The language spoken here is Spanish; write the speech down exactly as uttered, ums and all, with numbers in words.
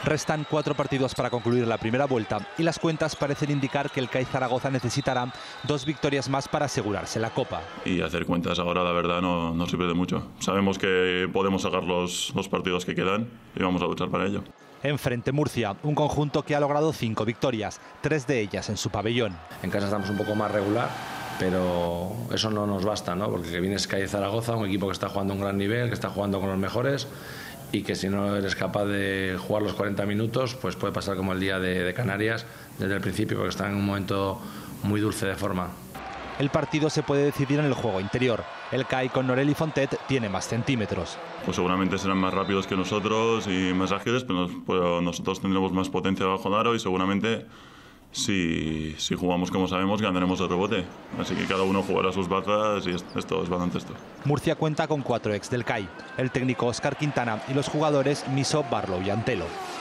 Restan cuatro partidos para concluir la primera vuelta y las cuentas parecen indicar que el C A I Zaragoza necesitará dos victorias más para asegurarse la Copa. Y hacer cuentas ahora, la verdad, no, no sirve de mucho. Sabemos que podemos sacar los, los partidos que quedan y vamos a luchar para ello. Enfrente Murcia, un conjunto que ha logrado cinco victorias, tres de ellas en su pabellón. En casa estamos un poco más regular, pero eso no nos basta, ¿no? Porque viene C A I Zaragoza, un equipo que está jugando a un gran nivel, que está jugando con los mejores, y que si no eres capaz de jugar los cuarenta minutos, pues puede pasar como el día de, de Canarias desde el principio, porque está en un momento muy dulce de forma. El partido se puede decidir en el juego interior. El C A I con Norel y Fontet tiene más centímetros. Pues seguramente serán más rápidos que nosotros y más ágiles, pero, nos, pero nosotros tendremos más potencia bajo el aro y seguramente si, si jugamos como sabemos ganaremos el rebote. Así que cada uno jugará sus bazas y esto es baloncesto. Murcia cuenta con cuatro ex del C A I, el técnico Óscar Quintana y los jugadores Miso, Barlow y Antelo.